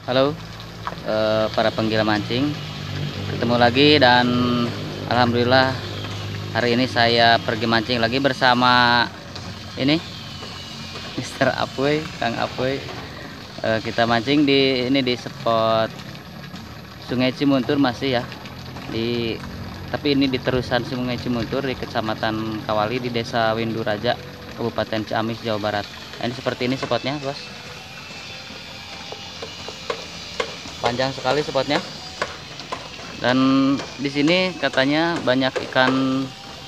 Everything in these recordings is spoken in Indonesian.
Halo para penggila mancing, ketemu lagi dan alhamdulillah hari ini saya pergi mancing lagi bersama ini Mr. Apoy, Kang Apoy. Kita mancing di spot Sungai Cimuntur masih ya, tapi ini di terusan Sungai Cimuntur di Kecamatan Kawali di Desa Winduraja, Kabupaten Ciamis, Jawa Barat. Nah, ini seperti ini spotnya, bos. Panjang sekali spotnya, dan di sini katanya banyak ikan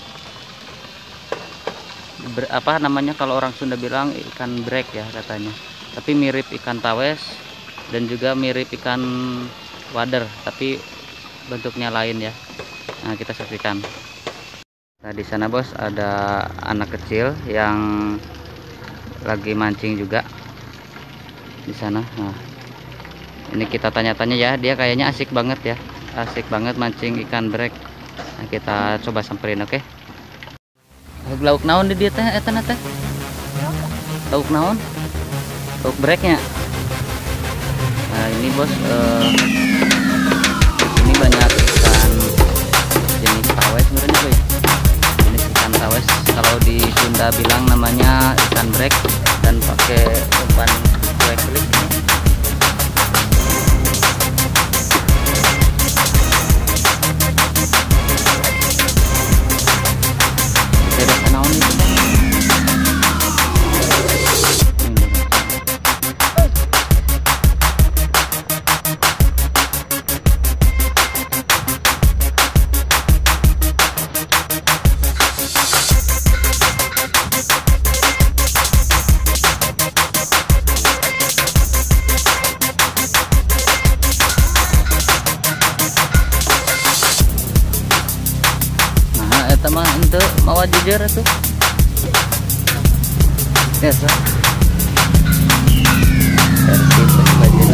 apa namanya, kalau orang Sunda bilang ikan brek ya katanya, tapi mirip ikan tawes dan juga mirip ikan wader, tapi bentuknya lain ya. Nah, kita saksikan. Nah, di sana bos ada anak kecil yang lagi mancing juga di sana. Nah, ini kita tanya-tanya ya, dia kayaknya asik banget ya, asik banget mancing ikan brek. Nah, kita coba samperin, oke? Lauk naon di dia teh eta teh? Lauk naon? Lauk breknya. Nah, ini bos, ini banyak ikan jenis tawes sebenarnya, boy. Jenis ikan tawes, kalau di Sunda bilang namanya ikan brek, dan pakai umpan kue-klik. Teman itu mau jujur tuh biasa versi bajir.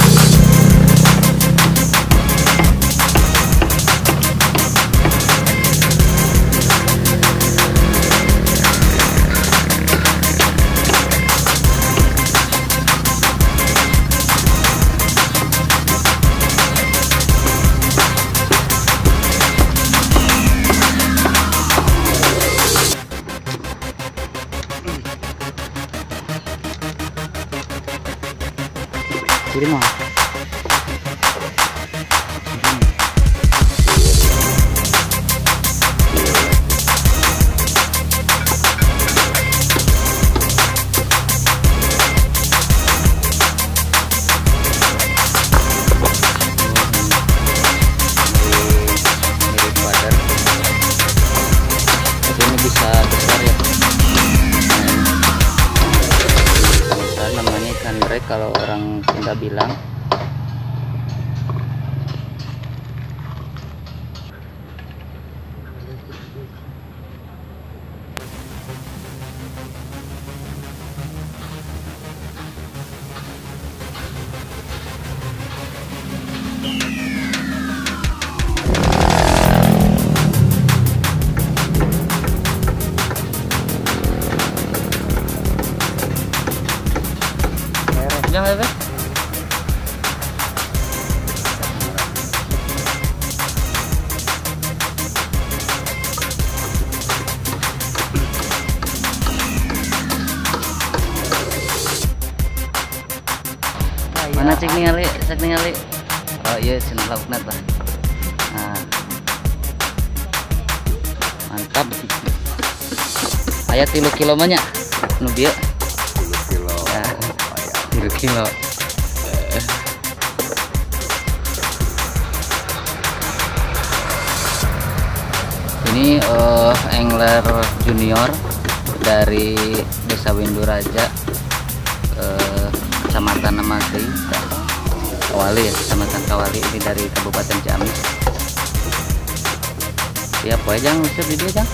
Jadi mah mirip wader, tapi ini bisa besar ya. Namanya ikan brek kalau orang Sunda bilang. Jangan bebek. Mana cek ningali, oh iya cenah laukna tah. Nah, mantap. Aya 3 kilo mah nya nu bieu. 3 kilo. Nah, 3 kilo. Ini angler junior dari Desa Winduraja, Kecamatan Kawali ya, Kecamatan Kawali, ini dari Kabupaten Ciamis. Siap wae jang, usir di dia jang.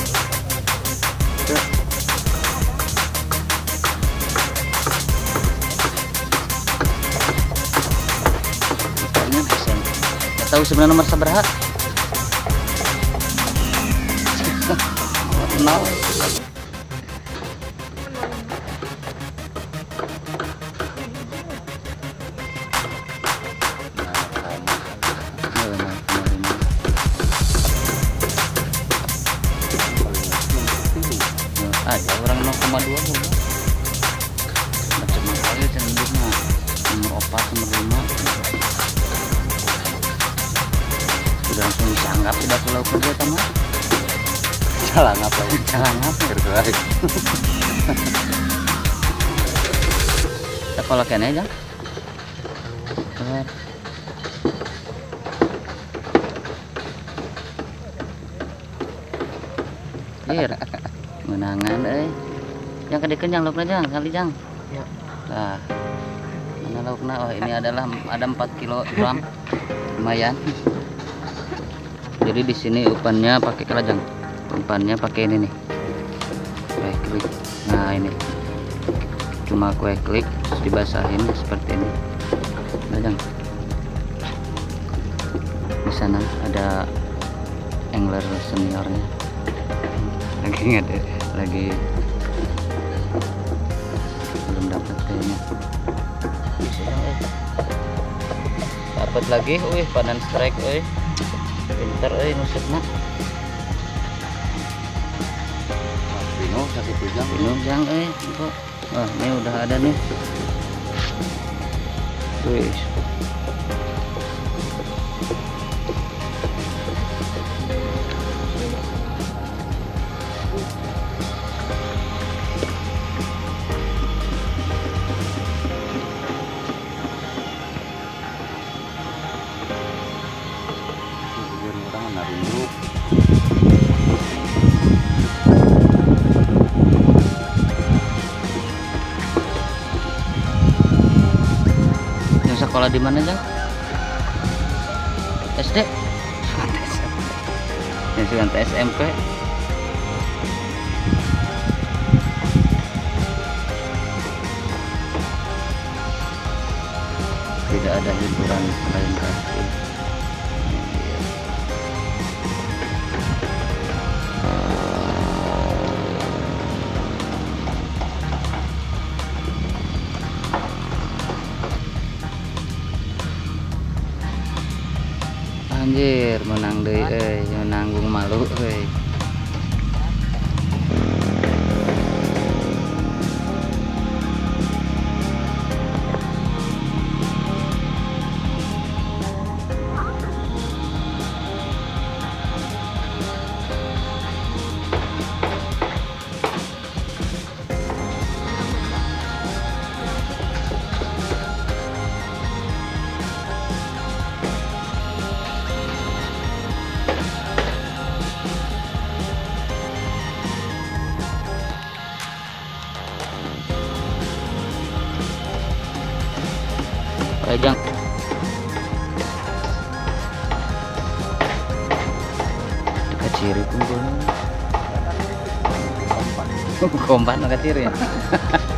Nggak tahu sebenarnya nomor sabaraha. Nol. 2,2 boga. Macam kali cenderung mah nomor 4 nomor 5 sudah langsung disanggap sudah pulau kerja teman. Jalan apa ya? Jalan apa? Terbaik. Kita kalau kene aja. Ir, menangan yang kedekan yang laukna jang kali jang Ya. Nah, mana laukna? Oh, ini adalah ada 4 kilogram, lumayan. Jadi di sini umpannya pakai kelajang, umpannya pakai ini nih, kue klik. Nah ini cuma kue klik terus dibasahin seperti ini, kelajang. Di sana ada angler seniornya. Lagi nggak ada, lagi belum dapat kayaknya. Dapat lagi, wih panen strike, wih pinter, nusuknya. Pino sakit pujang. Pino jang, kok. Wah ini udah ada nih. Wih. Sekolah di mana jang? SD? Yang sudah SMP. Tidak ada hiburan selain kaki. Anjir, menang deh, menanggung malu, Jang. Dekat ciri kumpul. Kompan dekat ciri ya.